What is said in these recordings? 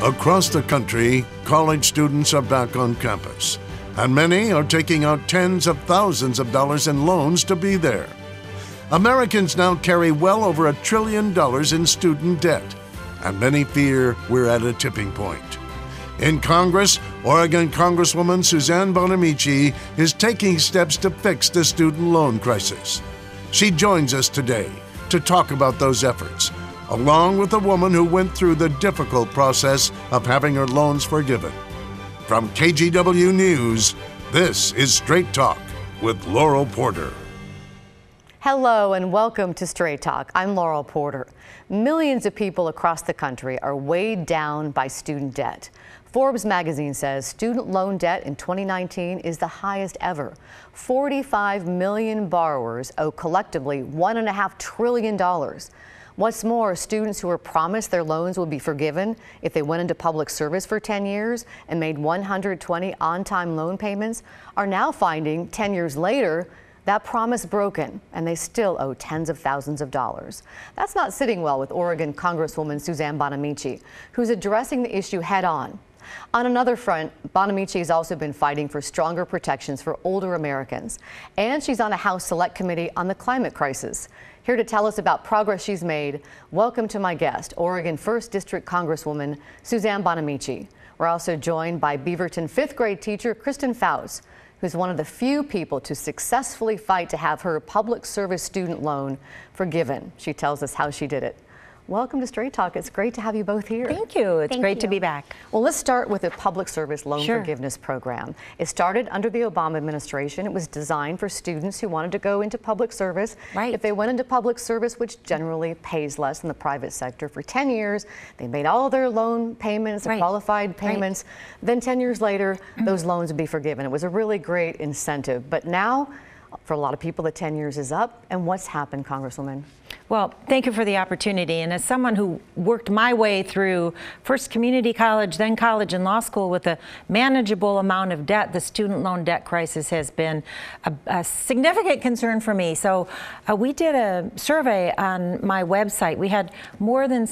Across the country, college students are back on campus, and many are taking out tens of thousands of dollars in loans to be there. Americans now carry well over $1 trillion in student debt, and many fear we're at a tipping point. In Congress, Oregon Congresswoman Suzanne Bonamici is taking steps to fix the student loan crisis. She joins us today to talk about those efforts, along with a woman who went through the difficult process of having her loans forgiven. From KGW News, this is Straight Talk with Laurel Porter. Hello and welcome to Straight Talk. I'm Laurel Porter. Millions of people across the country are weighed down by student debt. Forbes magazine says student loan debt in 2019 is the highest ever. 45 million borrowers owe collectively $1.5 trillion. What's more, students who were promised their loans would be forgiven if they went into public service for 10 years and made 120 on-time loan payments are now finding 10 years later that promise broken, and they still owe tens of thousands of dollars. That's not sitting well with Oregon Congresswoman Suzanne Bonamici, who's addressing the issue head on. On another front, Bonamici has also been fighting for stronger protections for older Americans, and she's on a House Select Committee on the climate crisis. Here to tell us about progress she's made, welcome to my guest, Oregon 1st District Congresswoman Suzanne Bonamici. We're also joined by Beaverton 5th grade teacher Kristen Fouts, who's one of the few people to successfully fight to have her public service student loan forgiven. She tells us how she did it. Welcome to Straight Talk. It's great to have you both here. Thank you. It's great to be back. Well, let's start with the public service loan forgiveness program. It started under the Obama administration. It was designed for students who wanted to go into public service. Right. If they went into public service, which generally pays less than the private sector, for 10 years, they made all their loan payments, the qualified payments. Then 10 years later, those loans would be forgiven. It was a really great incentive. But now, for a lot of people, the 10 years is up. And what's happened, Congresswoman? Well, thank you for the opportunity. And as someone who worked my way through first community college, then college and law school with a manageable amount of debt, the student loan debt crisis has been a significant concern for me. So we did a survey on my website. We had more than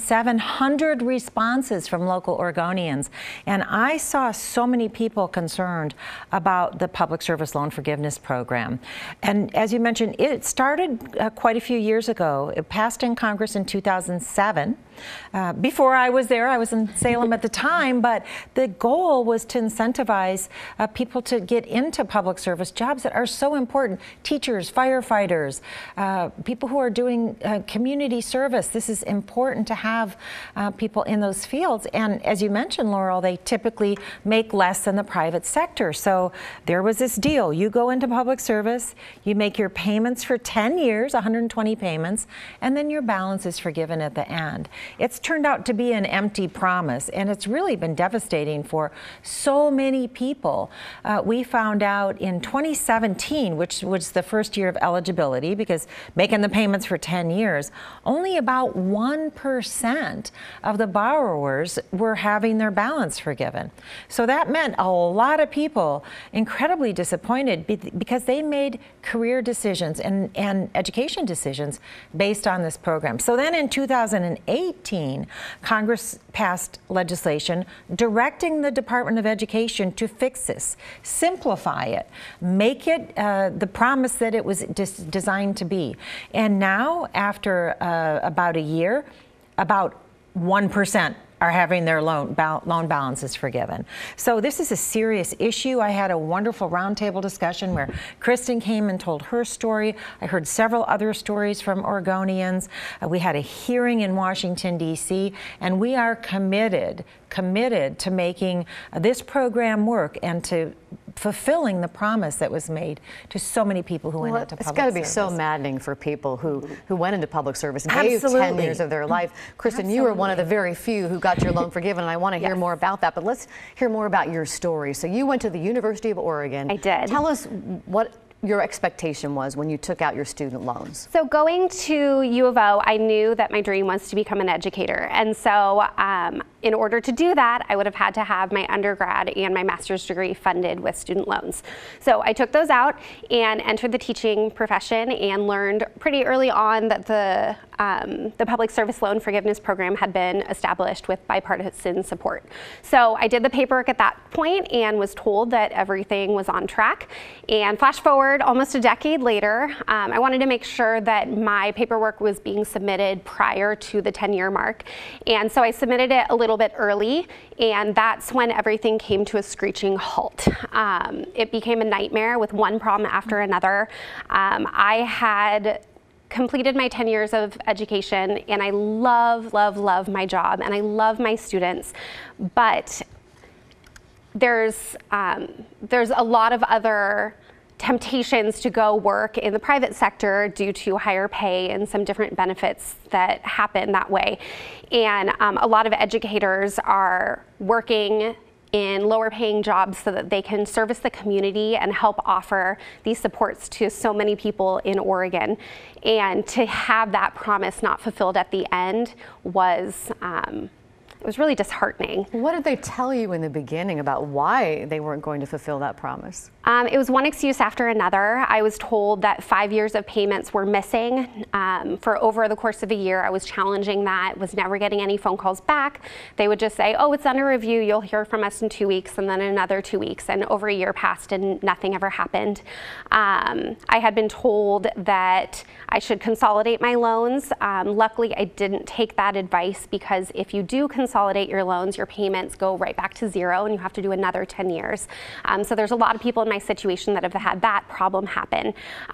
700 responses from local Oregonians. And I saw so many people concerned about the public service loan forgiveness program. And as you mentioned, it started quite a few years ago. It passed in Congress in 2007. Before I was there, I was in Salem at the time, but the goal was to incentivize people to get into public service jobs that are so important. Teachers, firefighters, people who are doing community service. This is important to have people in those fields. And as you mentioned, Laurel, they typically make less than the private sector. So there was this deal. You go into public service, you make your payments for 10 years, 120 payments, and then your balance is forgiven at the end. It's turned out to be an empty promise, and it's really been devastating for so many people. We found out in 2017, which was the first year of eligibility, because making the payments for 10 years, only about 1% of the borrowers were having their balance forgiven. So that meant a lot of people incredibly disappointed because they made career decisions and education decisions based on this program. So then in 2018, Congress passed legislation directing the Department of Education to fix this, simplify it, make it the promise that it was designed to be. And now, after about a year, about 1% are having their loan balances forgiven. So this is a serious issue. I had a wonderful roundtable discussion where Kristen came and told her story. I heard several other stories from Oregonians. We had a hearing in Washington, D.C., and we are committed to making this program work and to fulfilling the promise that was made to so many people who went into public service. It's got to be so maddening for people who went into public service and gave 10 years of their life. Kristen, you were one of the very few who got your loan forgiven, and I want to hear more about that. But let's hear more about your story. So you went to the University of Oregon. I did. Tell us what your expectation was when you took out your student loans? So going to U of O, I knew that my dream was to become an educator. And so in order to do that, I would have had to have my undergrad and my master's degree funded with student loans. So I took those out and entered the teaching profession and learned pretty early on that the Public Service Loan Forgiveness Program had been established with bipartisan support. So I did the paperwork at that point and was told that everything was on track. And flash forward almost a decade later, I wanted to make sure that my paperwork was being submitted prior to the 10-year mark. And so I submitted it a little bit early, and that's when everything came to a screeching halt. It became a nightmare with one problem after another. I had completed my 10 years of education, and I love, love, love my job, and I love my students, but there's a lot of other temptations to go work in the private sector due to higher pay and some different benefits that happen that way. And a lot of educators are working in lower paying jobs so that they can service the community and help offer these supports to so many people in Oregon. And to have that promise not fulfilled at the end was it was really disheartening. What did they tell you in the beginning about why they weren't going to fulfill that promise? It was one excuse after another. I was told that 5 years of payments were missing. For over the course of a year, I was challenging that, was never getting any phone calls back. They would just say, oh, it's under review, you'll hear from us in 2 weeks, and then another 2 weeks, and over a year passed and nothing ever happened. I had been told that I should consolidate my loans. Luckily, I didn't take that advice, because if you do consolidate your loans, your payments go right back to zero and you have to do another 10 years. So there's a lot of people in my situation that have had that problem happen.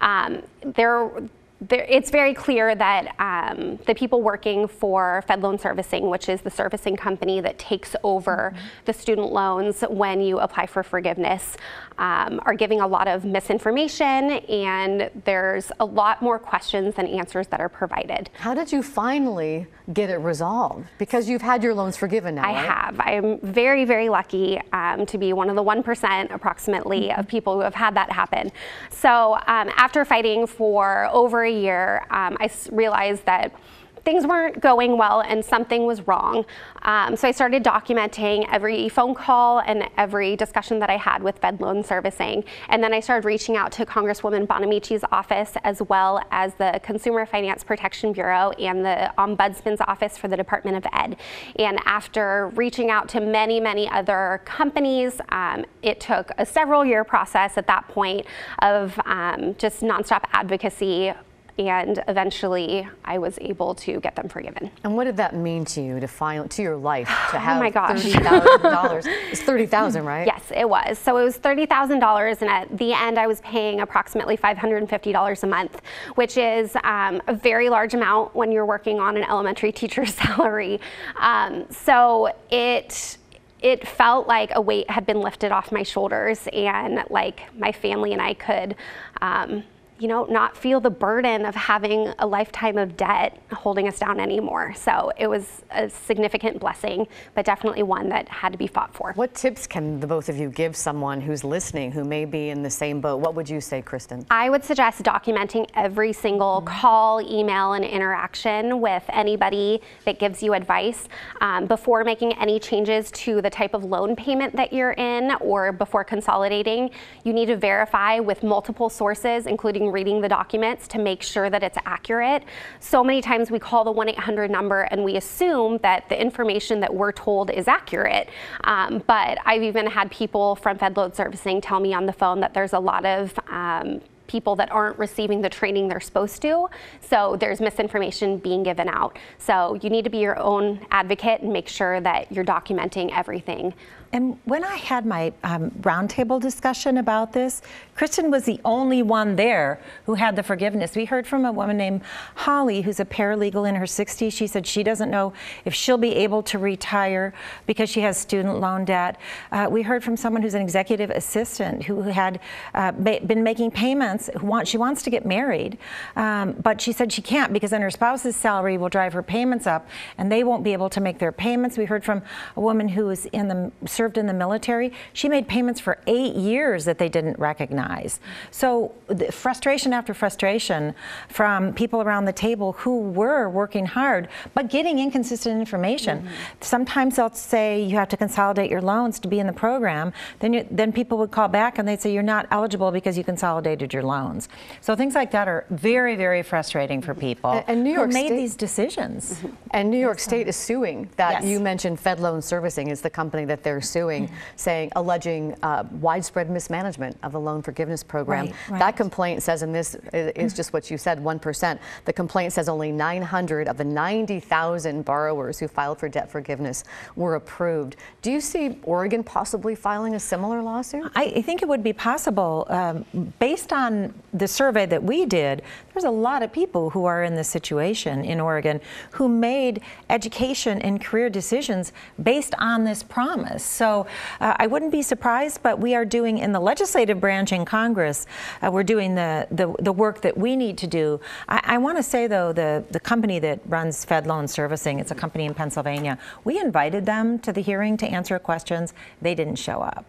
It's very clear that the people working for Fed Loan Servicing, which is the servicing company that takes over the student loans when you apply for forgiveness, are giving a lot of misinformation, and there's a lot more questions than answers that are provided. How did you finally get it resolved? Because you've had your loans forgiven now, I have. I'm very, very lucky to be one of the 1% approximately of people who have had that happen. So after fighting for over a year, I realized that things weren't going well and something was wrong. So I started documenting every phone call and every discussion that I had with Fed Loan Servicing. And then I started reaching out to Congresswoman Bonamici's office, as well as the Consumer Finance Protection Bureau and the Ombudsman's office for the Department of Ed. And after reaching out to many, many other companies, it took a several-year process at that point of just nonstop advocacy, and eventually I was able to get them forgiven. And what did that mean to you, to your life, to have oh my gosh. $30,000? It's $30,000, right? Yes, it was. So it was $30,000, and at the end I was paying approximately $550 a month, which is a very large amount when you're working on an elementary teacher's salary. So it felt like a weight had been lifted off my shoulders, and like my family and I could not feel the burden of having a lifetime of debt holding us down anymore. So it was a significant blessing, but definitely one that had to be fought for. What tips can the both of you give someone who's listening who may be in the same boat? What would you say, Kristen? I would suggest documenting every single call, email, and interaction with anybody that gives you advice before making any changes to the type of loan payment that you're in, or before consolidating. You need to verify with multiple sources, including reading the documents, to make sure that it's accurate. So many times we call the 1-800 number and we assume that the information that we're told is accurate. But I've even had people from Fed Loan Servicing tell me on the phone that there's a lot of people that aren't receiving the training they're supposed to. So there's misinformation being given out. So you need to be your own advocate and make sure that you're documenting everything. And when I had my roundtable discussion about this, Kristen was the only one there who had the forgiveness. We heard from a woman named Holly, who's a paralegal in her 60s. She said she doesn't know if she'll be able to retire because she has student loan debt. We heard from someone who's an executive assistant who had been making payments. She wants to get married, but she said she can't because then her spouse's salary will drive her payments up and they won't be able to make their payments. We heard from a woman who was in the served in the military. She made payments for 8 years that they didn't recognize. So the frustration after frustration from people around the table who were working hard, but getting inconsistent information. Sometimes they'll say you have to consolidate your loans to be in the program. Then people would call back and they'd say you're not eligible because you consolidated your loans. So things like that are very, very frustrating for people and New York who made State, these decisions. And New York State is suing that. Yes. You mentioned Fed Loan Servicing is the company that they're suing, alleging widespread mismanagement of the loan forgiveness program. Right. That complaint says, and this is just what you said, 1%. The complaint says only 900 of the 90,000 borrowers who filed for debt forgiveness were approved. Do you see Oregon possibly filing a similar lawsuit? I think it would be possible. Based on the survey that we did, there's a lot of people who are in this situation in Oregon who made education and career decisions based on this promise. So I wouldn't be surprised, but we are doing in the legislative branch in Congress, we're doing the work that we need to do. I want to say, though, the company that runs Fed Loan Servicing, it's a company in Pennsylvania, we invited them to the hearing to answer questions. They didn't show up.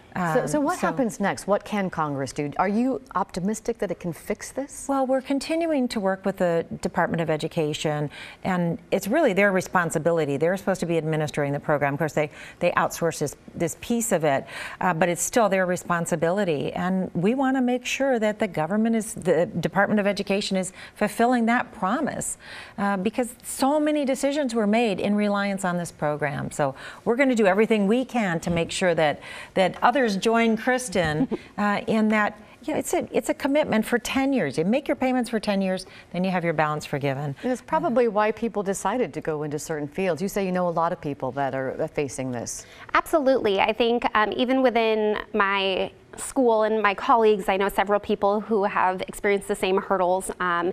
So what happens next? What can Congress do? Are you optimistic that it can fix this? Well, we're continuing to work with the Department of Education, and it's really their responsibility. They're supposed to be administering the program. Of course, they outsource this piece of it, but it's still their responsibility. And we want to make sure that the Department of Education is fulfilling that promise, because so many decisions were made in reliance on this program. So we're going to do everything we can to make sure that others join Kristen in that. It's a commitment for 10 years. You make your payments for 10 years, then you have your balance forgiven. And it's probably why people decided to go into certain fields. You say you know a lot of people that are facing this. Absolutely. I think even within my school and my colleagues, I know several people who have experienced the same hurdles.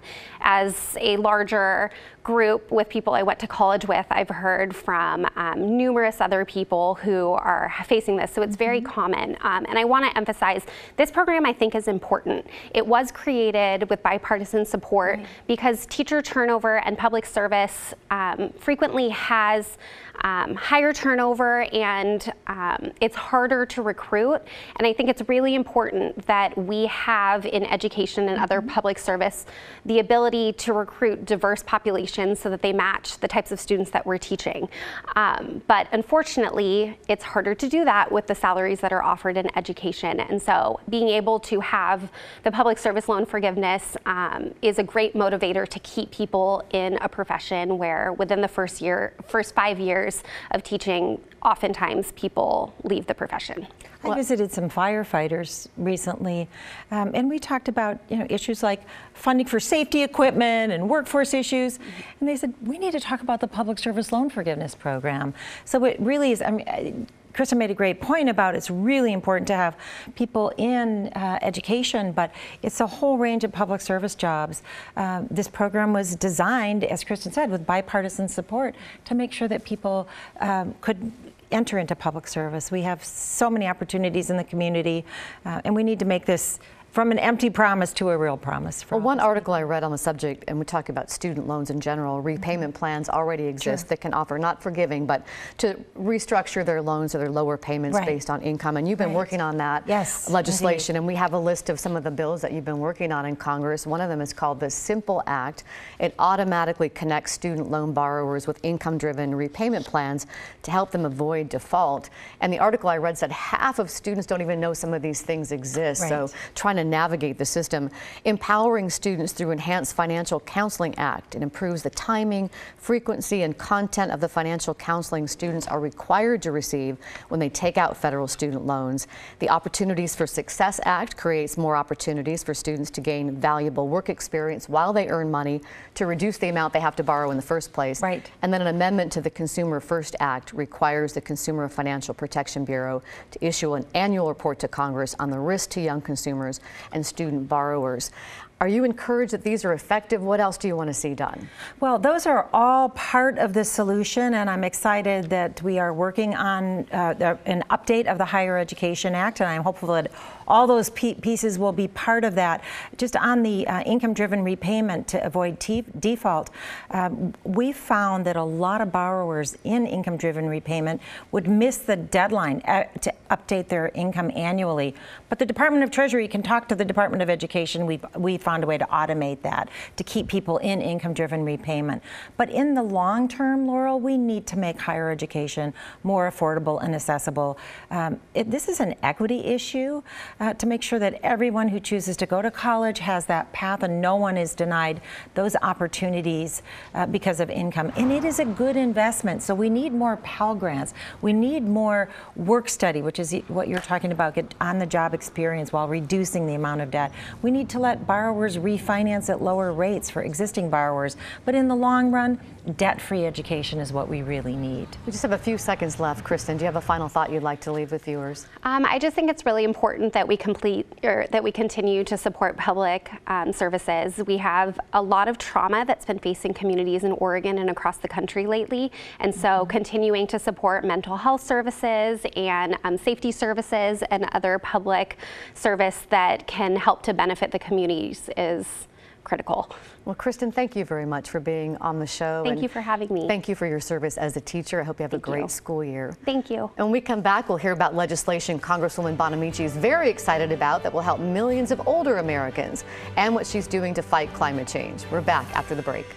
As a larger group with people I went to college with, I've heard from numerous other people who are facing this. So it's very common. And I want to emphasize this program, I think, is important. It was created with bipartisan support because teacher turnover and public service frequently has higher turnover, and it's harder to recruit. And I think it's really important that we have in education and other public service the ability to recruit diverse populations so that they match the types of students that we're teaching. But unfortunately, it's harder to do that with the salaries that are offered in education. And so being able to have the public service loan forgiveness is a great motivator to keep people in a profession where within the first 5 years of teaching, oftentimes people leave the profession. I visited some firefighters recently, and we talked about issues like funding for safety equipment and workforce issues, and they said we need to talk about the public service loan forgiveness program. So it really is. I mean, Kristen made a great point about it's really important to have people in education, but it's a whole range of public service jobs. This program was designed, as Kristen said, with bipartisan support to make sure that people could enter into public service. We have so many opportunities in the community, and we need to make this from an empty promise to a real promise. Well, one article I read on the subject, and we talk about student loans in general, repayment plans already exist that can offer not forgiving, but to restructure their loans or their lower payments based on income. And you've been working on that legislation, and we have a list of some of the bills that you've been working on in Congress. One of them is called the Simple Act. It automatically connects student loan borrowers with income-driven repayment plans to help them avoid default. And the article I read said half of students don't even know some of these things exist. So trying to navigate the system. Empowering students through Enhanced Financial Counseling Act. It improves the timing, frequency, and content of the financial counseling students are required to receive when they take out federal student loans. The Opportunities for Success Act creates more opportunities for students to gain valuable work experience while they earn money to reduce the amount they have to borrow in the first place. And then an amendment to the Consumer First Act requires the Consumer Financial Protection Bureau to issue an annual report to Congress on the risk to young consumers and student borrowers. Are you encouraged that these are effective? What else do you want to see done? Well, those are all part of the solution, and I'm excited that we are working on an update of the Higher Education Act, and I'm hopeful that all those pieces will be part of that. Just on the income-driven repayment to avoid default, we found that a lot of borrowers in income-driven repayment would miss the deadline to update their income annually. But the Department of Treasury can talk to the Department of Education. We found a way to automate that to keep people in income-driven repayment. But in the long term, Laurel, we need to make higher education more affordable and accessible. This is an equity issue to make sure that everyone who chooses to go to college has that path and no one is denied those opportunities because of income. And it is a good investment. So we need more Pell Grants. We need more work study, which is what you're talking about, get on-the-job experience while reducing the amount of debt. We need to let borrowers refinance at lower rates for existing borrowers. But in the long run, debt-free education is what we really need. We just have a few seconds left. Kristen, do you have a final thought you'd like to leave with viewers? I just think it's really important that we continue to support public services. We have a lot of trauma that's been facing communities in Oregon and across the country lately, and so continuing to support mental health services and safety services and other public service that can help to benefit the communities is critical. Well, Kristen, thank you very much for being on the show. Thank you for having me. Thank you for your service as a teacher. I hope you have a great school year. Thank you. And when we come back, we'll hear about legislation Congresswoman Bonamici is very excited about that will help millions of older Americans and what she's doing to fight climate change. We're back after the break.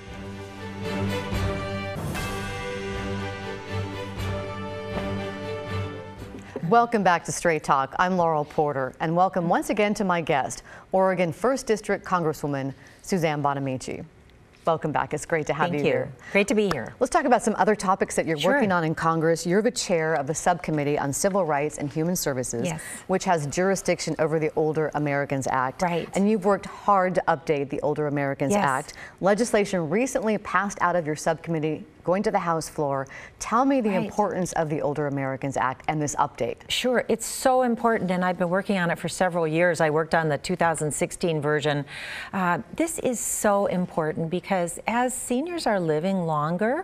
Welcome back to Straight Talk. I'm Laurel Porter, and welcome once again to my guest, Oregon 1st District Congresswoman Suzanne Bonamici. Welcome back. It's great to have you here. Great to be here. Let's talk about some other topics that you're working on in Congress. You're the chair of the Subcommittee on Civil Rights and Human Services, which has jurisdiction over the Older Americans Act. Right. And you've worked hard to update the Older Americans Act. Legislation recently passed out of your subcommittee, going to the House floor. Tell me the importance of the Older Americans Act and this update. Sure, it's so important, and I've been working on it for several years. I worked on the 2016 version. This is so important because as seniors are living longer,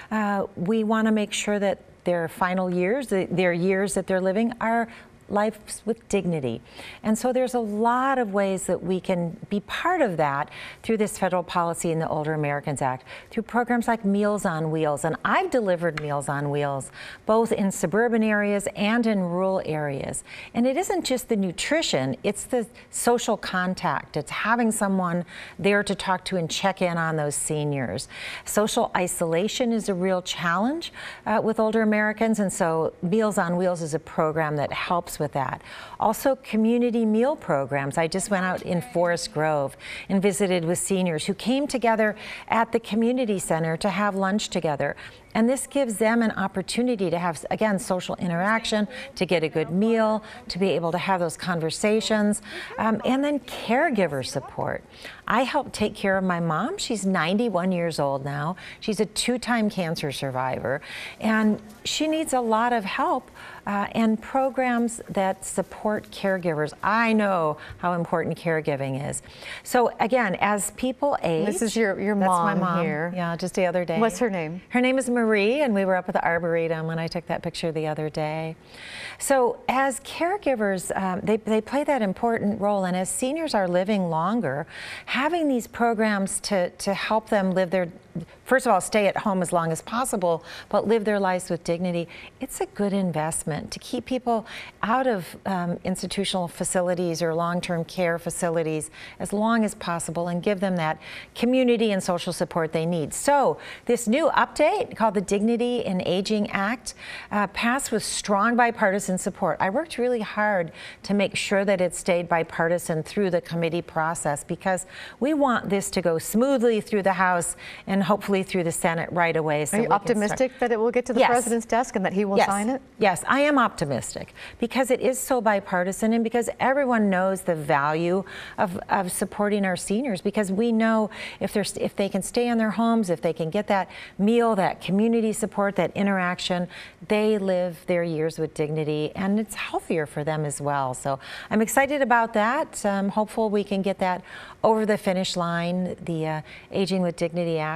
we want to make sure that their final years, their years that they're living, are lives with dignity. And so there's a lot of ways that we can be part of that through this federal policy in the Older Americans Act, through programs like Meals on Wheels. And I've delivered Meals on Wheels, both in suburban areas and in rural areas. And it isn't just the nutrition, it's the social contact. It's having someone there to talk to and check in on those seniors. Social isolation is a real challenge with older Americans, and so Meals on Wheels is a program that helps with that. Also, community meal programs. I just went out in Forest Grove and visited with seniors who came together at the community center to have lunch together. And this gives them an opportunity to have, again, social interaction, to get a good meal, to be able to have those conversations, and then caregiver support. I help take care of my mom. She's 91 years old now. She's a 2-time cancer survivor, and she needs a lot of help and programs that support caregivers. I know how important caregiving is. So again, as people age, this is your mom. That's my mom here. Yeah, just the other day. What's her name? Her name is Marie, and we were up at the Arboretum when I took that picture the other day. So as caregivers, they play that important role, and as seniors are living longer, having these programs to help them live their, first of all, stay at home as long as possible, but live their lives with dignity, it's a good investment to keep people out of institutional facilities or long-term care facilities as long as possible and give them that community and social support they need. So this new update called the Dignity in Aging Act passed with strong bipartisan support. I worked really hard to make sure that it stayed bipartisan through the committee process because we want this to go smoothly through the House and hopefully through the Senate right away. So are you optimistic that it will get to the president's desk and that he will sign it? Yes, I am optimistic because it is so bipartisan and because everyone knows the value of supporting our seniors, because we know if they can stay in their homes, if they can get that meal, that community support, that interaction, they live their years with dignity, and it's healthier for them as well. So I'm excited about that. Hopeful we can get that over the finish line, the Aging with Dignity Act,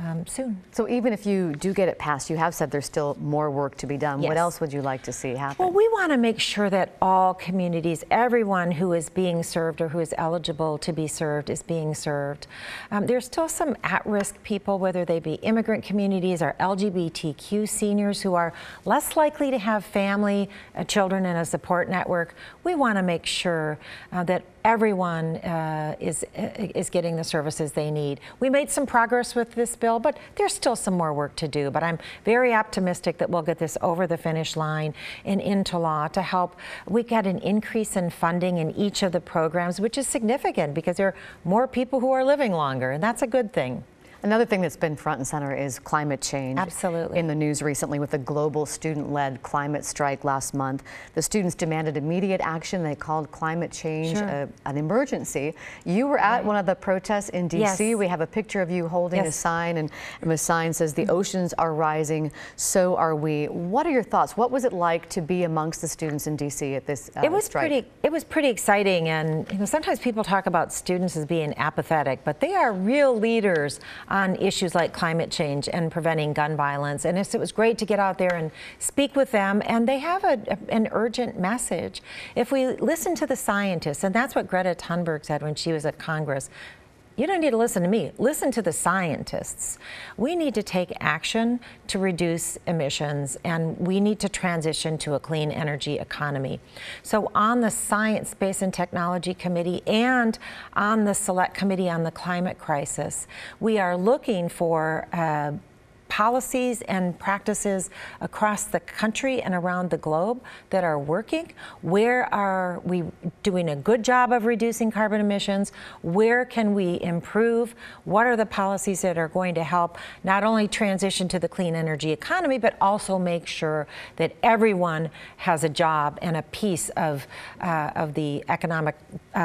soon. So even if you do get it passed, you have said there's still more work to be done. Yes. What else would you like to see happen? Well, we want to make sure that all communities, everyone who is being served or who is eligible to be served is being served. There's still some at-risk people, whether they be immigrant communities or LGBTQ seniors who are less likely to have family, children in a support network. We want to make sure that everyone is getting the services they need. We made some progress with this bill, but there's still some more work to do. But I'm very optimistic that we'll get this over the finish line and into law to help. We got an increase in funding in each of the programs, which is significant because there are more people who are living longer, and that's a good thing. Another thing that's been front and center is climate change. Absolutely. In the news recently with the global student-led climate strike last month, the students demanded immediate action. They called climate change an emergency. You were at one of the protests in D.C. Yes. We have a picture of you holding a sign, and the sign says, "The oceans are rising, so are we." What are your thoughts? What was it like to be amongst the students in D.C. at this strike? It was pretty exciting, and sometimes people talk about students as being apathetic, but they are real leaders on issues like climate change and preventing gun violence. And it was great to get out there and speak with them, and they have an urgent message. If we listen to the scientists, and that's what Greta Thunberg said when she was at Congress, you don't need to listen to me. Listen to the scientists. We need to take action to reduce emissions, and we need to transition to a clean energy economy. So on the Science, Space, and Technology Committee and on the Select Committee on the Climate Crisis, we are looking for policies and practices across the country and around the globe that are working. Where are we doing a good job of reducing carbon emissions? Where can we improve? What are the policies that are going to help not only transition to the clean energy economy, but also make sure that everyone has a job and a piece of the economic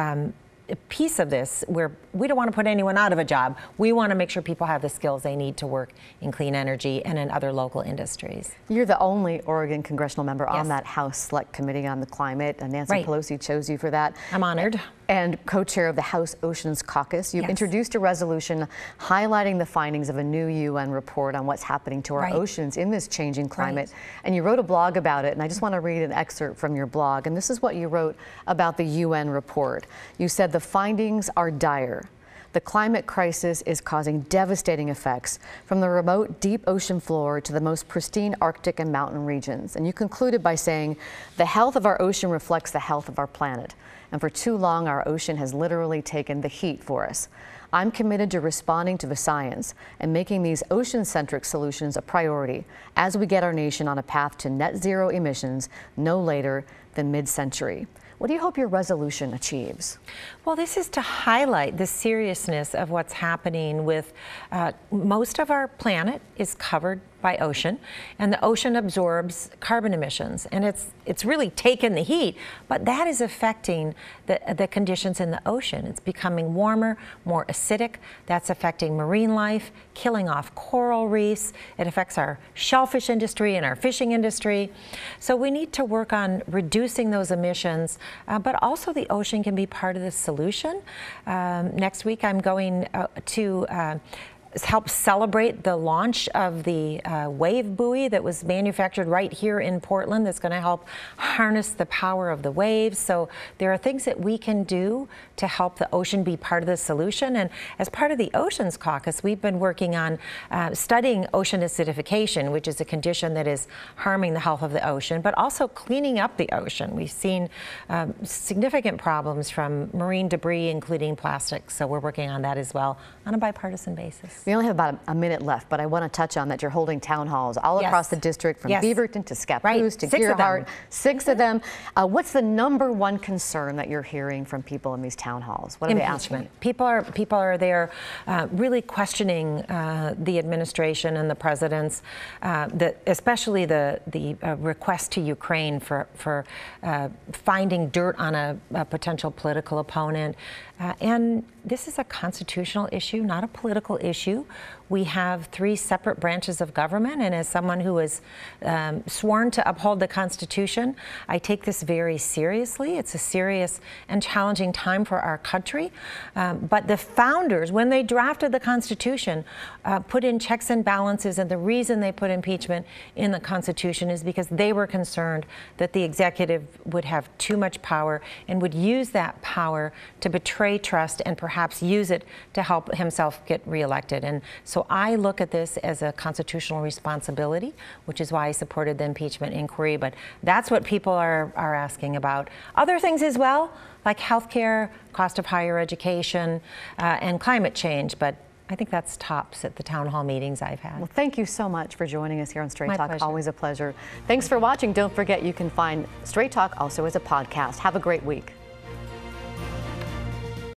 piece of this, where we don't want to put anyone out of a job. We want to make sure people have the skills they need to work in clean energy and in other local industries. You're the only Oregon congressional member on that House Select Committee on the Climate, and Nancy Pelosi chose you for that. I'm honored. And co-chair of the House Oceans Caucus. You've introduced a resolution highlighting the findings of a new UN report on what's happening to our oceans in this changing climate. And you wrote a blog about it, and I just want to read an excerpt from your blog. And this is what you wrote about the UN report. You said, "The findings are dire. The climate crisis is causing devastating effects from the remote deep ocean floor to the most pristine Arctic and mountain regions." And you concluded by saying, "The health of our ocean reflects the health of our planet. And for too long, our ocean has literally taken the heat for us. I'm committed to responding to the science and making these ocean-centric solutions a priority as we get our nation on a path to net zero emissions no later than mid-century." What do you hope your resolution achieves? Well, this is to highlight the seriousness of what's happening with most of our planet is covered by ocean, and the ocean absorbs carbon emissions, and it's really taken the heat, but that is affecting the conditions in the ocean. It's becoming warmer, more acidic. That's affecting marine life, killing off coral reefs. It affects our shellfish industry and our fishing industry. So we need to work on reducing those emissions, but also the ocean can be part of the solution. Next week I'm going to help celebrate the launch of the wave buoy that was manufactured right here in Portland that's going to help harness the power of the waves. So there are things that we can do to help the ocean be part of the solution. And as part of the Oceans Caucus, we've been working on studying ocean acidification, which is a condition that is harming the health of the ocean, but also cleaning up the ocean. We've seen significant problems from marine debris, including plastics. So we're working on that as well on a bipartisan basis. We only have about a minute left, but I want to touch on that you're holding town halls all across the district, from Beaverton to Scappoose to Gearhart. 6 of them. What's the #1 concern that you're hearing from people in these town halls? What are they asking? People are there really questioning the administration and the president's, especially the request to Ukraine for finding dirt on a potential political opponent. And this is a constitutional issue, not a political issue. we have 3 separate branches of government, and as someone who is sworn to uphold the Constitution, I take this very seriously. It's a serious and challenging time for our country. But the founders, when they drafted the Constitution, put in checks and balances, and the reason they put impeachment in the Constitution is because they were concerned that the executive would have too much power and would use that power to betray trust and perhaps use it to help himself get reelected. And so I look at this as a constitutional responsibility, which is why I supported the impeachment inquiry. But that's what people are asking about. Other things as well, like health care, cost of higher education, and climate change. But I think that's tops at the town hall meetings I've had. Well, thank you so much for joining us here on Straight My Talk. pleasure. Always a pleasure. Thanks for watching. Don't forget you can find Straight Talk also as a podcast. Have a great week.